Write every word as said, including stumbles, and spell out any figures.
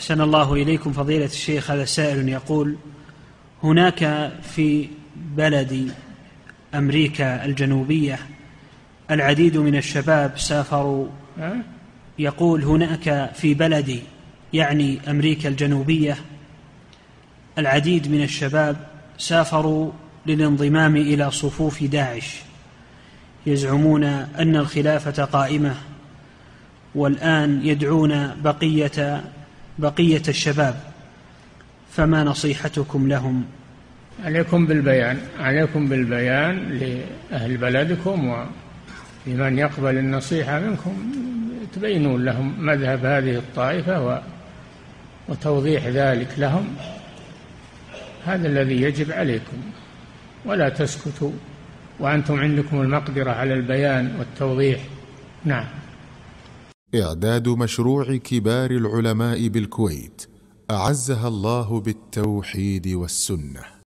أحسن الله إليكم فضيلة الشيخ. هذا سائل يقول: هناك في بلد أمريكا الجنوبية العديد من الشباب سافروا. يقول: هناك في بلدي يعني أمريكا الجنوبية العديد من الشباب سافروا للانضمام إلى صفوف داعش، يزعمون أن الخلافة قائمة، والآن يدعون بقية بقية الشباب، فما نصيحتكم لهم؟ عليكم بالبيان عليكم بالبيان لأهل بلدكم ولمن يقبل النصيحة منكم، تبينون لهم مذهب هذه الطائفة وتوضيح ذلك لهم. هذا الذي يجب عليكم، ولا تسكتوا وأنتم عندكم المقدرة على البيان والتوضيح. نعم. إعداد مشروع كبار العلماء بالكويت أعزها الله بالتوحيد والسنة.